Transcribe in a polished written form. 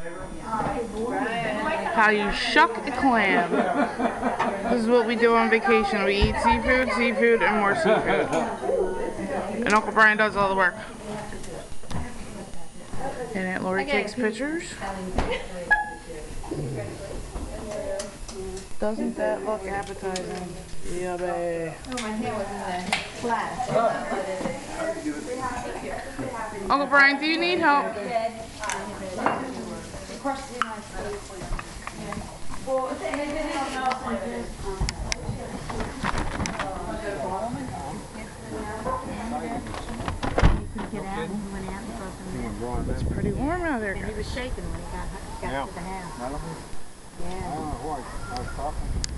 How you shuck a clam. This is what we do on vacation. We eat seafood, seafood, and more seafood. And Uncle Brian does all the work. And Aunt Lori takes pictures. Doesn't that look appetizing? Yummy. Uncle Brian, do you need help? It's pretty warm out there. And he was shaking when he got to the house. Yeah. I don't know who I was talking.